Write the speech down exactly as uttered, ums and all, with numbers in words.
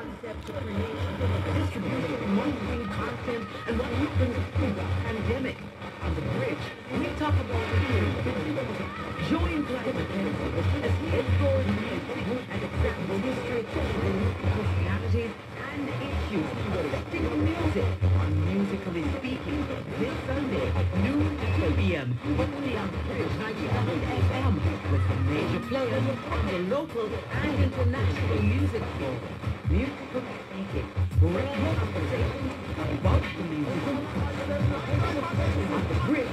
concepts of creation, distribution, marketing, content, and what happened through the pandemic. On the bridge, we talk about the join climate as he explores and examines history, personalities, and issues affecting music on Musically Speaking this Sunday, noon to two p m only on Bridge ninety-seven F M with the major players on the local and international music floor. Musically Speaking, real conversations about the music on the Bridge.